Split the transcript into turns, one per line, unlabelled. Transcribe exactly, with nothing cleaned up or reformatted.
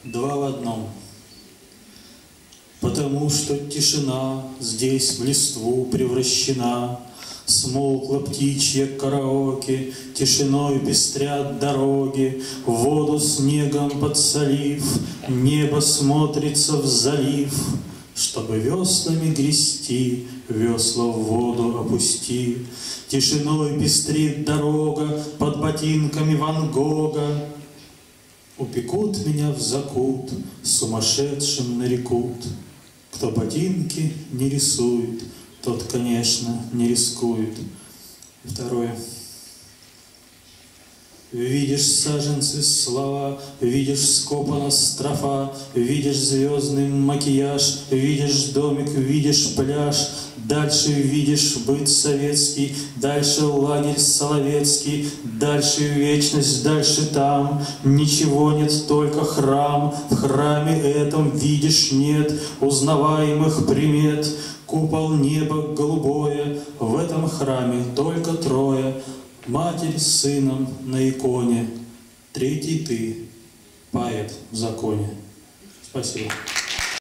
два в одном. Потому что тишина здесь в листву превращена, смолкла птичья караоке, тишиной пестрят дороги, воду снегом подсолив, небо смотрится в залив. Чтобы веслами грести, весла в воду опусти. Тишиной пестрит дорога, под ботинками Ван Гога. Упекут меня в закут, сумасшедшим нарекут. Кто ботинки не рисует, тот, конечно, не рискует. Второе. Видишь саженцы слова, видишь скопана строфа, видишь звездный макияж, видишь домик, видишь пляж, дальше видишь быт советский, дальше лагерь соловецкий, дальше вечность, дальше там. Ничего нет, только храм, в храме этом, видишь, нет узнаваемых примет. Купол неба голубое, в этом храме только трое. Матерь с сыном на иконе, третий ты, поэт в законе. Спасибо.